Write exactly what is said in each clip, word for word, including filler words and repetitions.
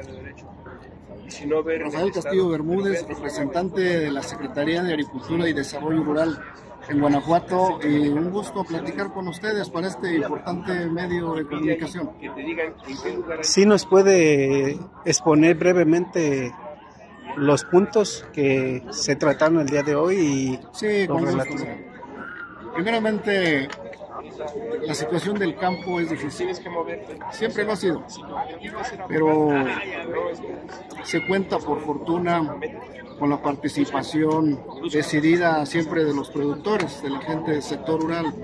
Rafael Castillo Bermúdez, representante de la Secretaría de Agricultura y Desarrollo Rural en Guanajuato, y un gusto platicar con ustedes para este importante medio de comunicación. ¿Sí nos puede exponer brevemente los puntos que se trataron el día de hoy? Y sí, con gusto. Primeramente, la situación del campo es difícil, siempre lo ha sido, pero se cuenta por fortuna con la participación decidida siempre de los productores, de la gente del sector rural,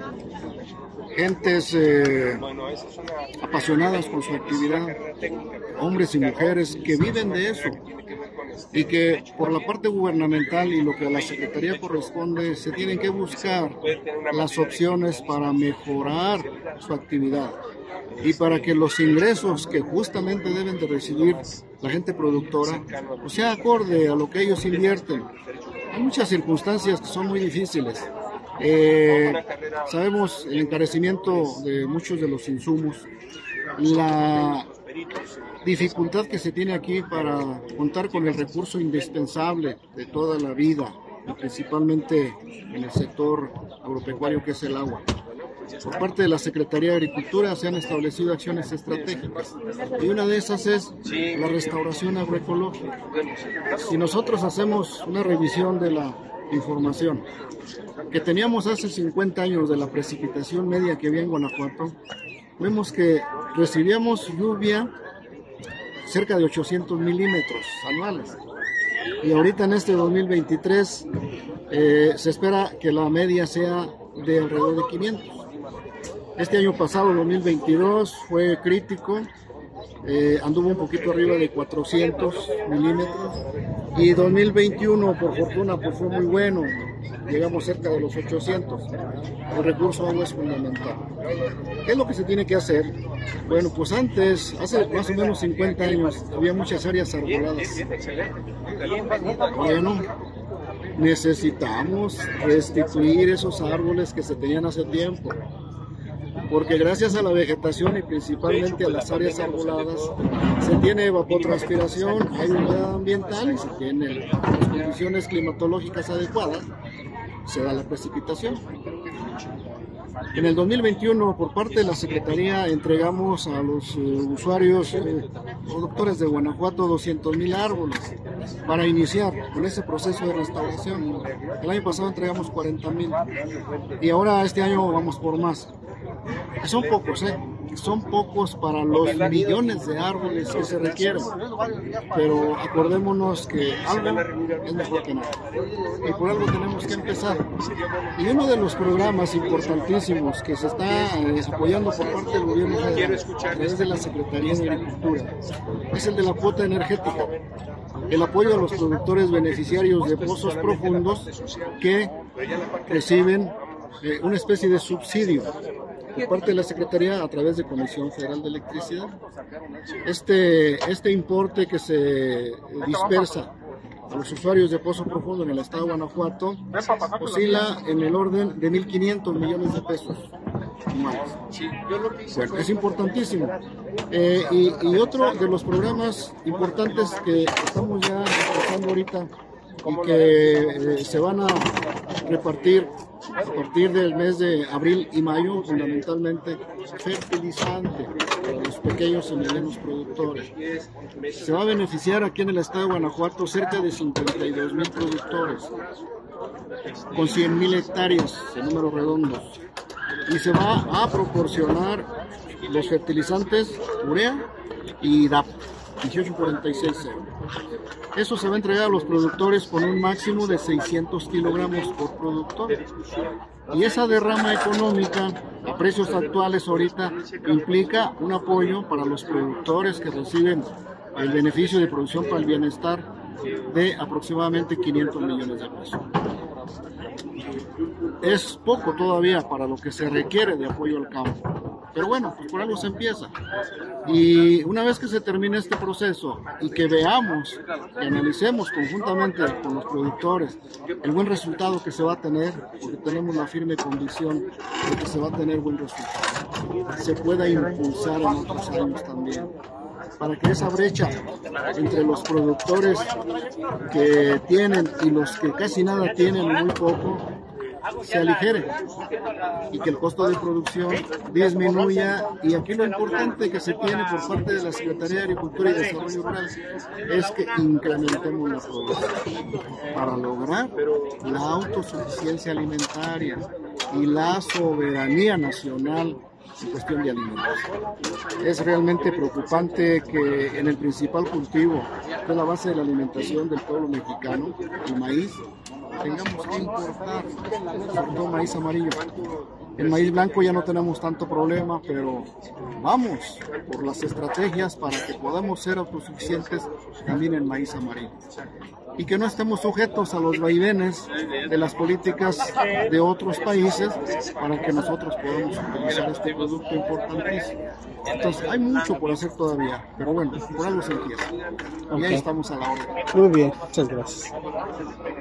gentes eh, apasionadas con su actividad, hombres y mujeres que viven de eso, y que por la parte gubernamental y lo que a la Secretaría corresponde se tienen que buscar las opciones para mejorar su actividad y para que los ingresos que justamente deben de recibir la gente productora pues sea acorde a lo que ellos invierten. Hay muchas circunstancias que son muy difíciles. Eh, sabemos el encarecimiento de muchos de los insumos, la dificultad que se tiene aquí para contar con el recurso indispensable de toda la vida, y principalmente en el sector agropecuario, que es el agua. Por parte de la Secretaría de Agricultura se han establecido acciones estratégicas y una de esas es la restauración agroecológica. Si nosotros hacemos una revisión de la información que teníamos hace cincuenta años de la precipitación media que había en Guanajuato, vemos que recibíamos lluvia cerca de ochocientos milímetros anuales, y ahorita en este dos mil veintitrés eh, se espera que la media sea de alrededor de quinientos. Este año pasado, dos mil veintidós, fue crítico, eh, anduvo un poquito arriba de cuatrocientos milímetros, y dos mil veintiuno por fortuna pues fue muy bueno, llegamos cerca de los ochocientos. El recurso agua es fundamental. ¿Qué es lo que se tiene que hacer? Bueno, pues antes, hace más o menos cincuenta años, había muchas áreas arboladas. Bueno, necesitamos restituir esos árboles que se tenían hace tiempo, porque gracias a la vegetación y principalmente a las áreas arboladas se tiene evapotranspiración, hay humedad ambiental y se tienen las condiciones climatológicas adecuadas, se da la precipitación. En el dos mil veintiuno, por parte de la Secretaría, entregamos a los eh, usuarios eh, productores de Guanajuato doscientos mil árboles para iniciar con ese proceso de restauración. El año pasado entregamos cuarenta mil y ahora este año vamos por más. Son pocos, ¿eh? Son pocos para los millones de árboles que se requieren, pero acordémonos que algo es mejor que nada, y por algo tenemos que empezar. Y uno de los programas importantísimos que se está eh, apoyando por parte del gobierno federal a través de la Secretaría de Agricultura es el de la cuota energética, el apoyo a los productores beneficiarios de pozos profundos que reciben eh, una especie de subsidio por parte de la Secretaría a través de Comisión Federal de Electricidad. Este, este importe que se dispersa a los usuarios de pozo profundo en el estado de Guanajuato oscila en el orden de mil quinientos millones de pesos. Bueno, es importantísimo. Eh, y, y otro de los programas importantes que estamos ya empezando ahorita y que eh, se van a repartir a partir del mes de abril y mayo, fundamentalmente fertilizante para los pequeños y medianos productores. Se va a beneficiar aquí en el estado de Guanajuato cerca de cincuenta y dos mil productores, con cien mil hectáreas en números redondos, y se va a proporcionar los fertilizantes urea y D A P dieciocho cuarenta y seis cero. Eso se va a entregar a los productores con un máximo de seiscientos kilogramos por productor. Y esa derrama económica a precios actuales ahorita implica un apoyo para los productores que reciben el beneficio de producción para el bienestar de aproximadamente quinientos millones de pesos. Es poco todavía para lo que se requiere de apoyo al campo, pero bueno, pues por algo se empieza. Y una vez que se termine este proceso y que veamos, que analicemos conjuntamente con los productores el buen resultado que se va a tener, porque tenemos la firme convicción de que se va a tener buen resultado, se pueda impulsar en otros años también. para que esa brecha entre los productores que tienen y los que casi nada tienen o muy poco se aligere y que el costo de producción disminuya. Y aquí lo importante que se tiene por parte de la Secretaría de Agricultura y Desarrollo Rural es que incrementemos la producción para lograr la autosuficiencia alimentaria y la soberanía nacional en cuestión de alimentos. Es realmente preocupante que en el principal cultivo, que es la base de la alimentación del pueblo mexicano, el maíz, tengamos que importar, sobre todo maíz amarillo. El maíz blanco ya no tenemos tanto problema, pero vamos por las estrategias para que podamos ser autosuficientes también en maíz amarillo. Y que no estemos sujetos a los vaivenes de las políticas de otros países para que nosotros podamos utilizar este producto importantísimo. Entonces hay mucho por hacer todavía, pero bueno, por algo se empieza. Y ahí estamos a la hora. Muy bien, muchas gracias.